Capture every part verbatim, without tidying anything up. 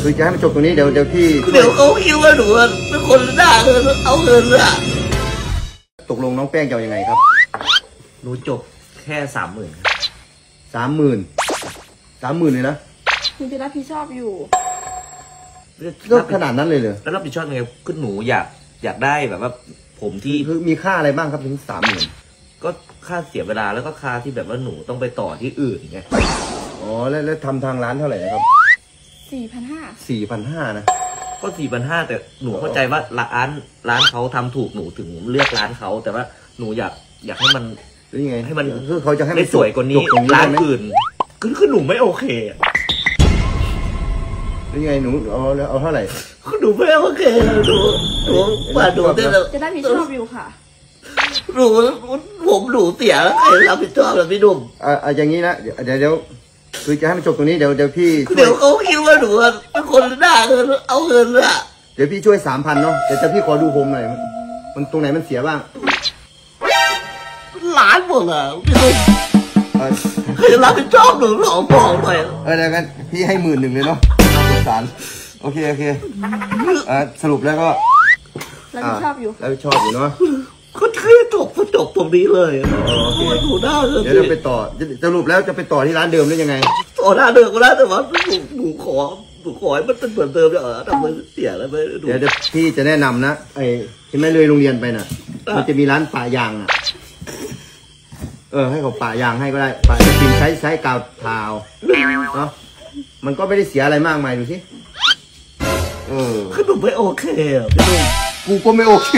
คือจะให้มันจบตรงนี้เดี๋ยวเดี๋ยวพี่เดี๋ยวเขาคิดว่าหนูเป็นคนด่าเงินเอาเงินอะตกลงน้องแป้งจะเอายังไงครับหนูจบแค่สามหมื่นสามหมื่นสามหมื่นเลยนะคุณจะรับผิดชอบอยู่ก็ขนาดนั้นเลยเหรอแล้วรับผิดชอบยังไงคือหนูอยากอยากได้แบบว่าผมที่คือมีค่าอะไรบ้างครับถึงสามหมื่นก็ค่าเสียเวลาแล้วก็ค่าที่แบบว่าหนูต้องไปต่อที่อื่นไงอ๋อแล้วแล้วทำทางร้านเท่าไหร่นะครับสี่พันห้าสี่พันห้านะก็สี่พันห้าแต่หนูเข้าใจว่าร้านร้านเขาทำถูกหนูถึงเลือกร้านเขาแต่ว่าหนูอยากอยากให้มันยังไงให้มันคือเขาจะให้มันสวยกว่านี้ร้านอื่นคือคือหนูไม่โอเคยังไงหนูเอาเอาเท่าไหร่หนูไม่โอเคหนูหนูว่าหนูจะได้ผิดชอบอยู่ค่ะหนูผมหนูเสียใครรับผิดชอบล่ะพี่หนุ่มอ่าอย่างนี้นะเดี๋ยวเดี๋ยวคือจะให้มันจบตรงนี้เดี๋ยวเดี๋ยวพี่เดี๋ยวเขาคิดว่าหนูเป็นคนด่าเงินเอาเงินอะเดี๋ยวพี่ช่วยสามพันเนาะเดี๋ยวจะพี่ขอดูโฮมหน่อยมันตรงไหนมันเสียบ้างล้านหมดอะพี่หนุ่มใครจะรับผิดชอบหนูหรอบอกหน่อยเออเดี๋ยวกันพี่ให้หมื่นหนึ่งเลยเนาะสงสารโอเคโอเคอ่าสรุปแล้วก็รับผิดชอบอยู่รับผิดชอบอยู่เนาะก็แค่จบก็จบตรงนี้เลยโอเคถูกได้เลยเดี๋ยวจะไปต่อสรุปแล้วจะไปต่อที่ร้านเดิมได้ยังไงต่อร้านเดิมก็ได้แต่ว่าหนูขอหนูขอให้มันเป็นเหมือนเดิมเออทำไมเสียแล้วไม่เดี๋ยวพี่จะแนะนำนะไอ้ที่แม่เลยโรงเรียนไปน่ะมันจะมีร้านป่ายางอ่ะเออให้เขาป่ายางให้ก็ได้ป่าจะกินใช้ใช้กาวทาวเนาะมันก็ไม่ได้เสียอะไรมากมายดูสิเออคือหนูไม่โอเคอ่ะพี่หนุ่มกูก็ไม่โอเค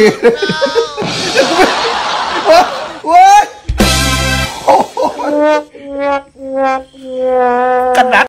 โอ๊ยกันนัด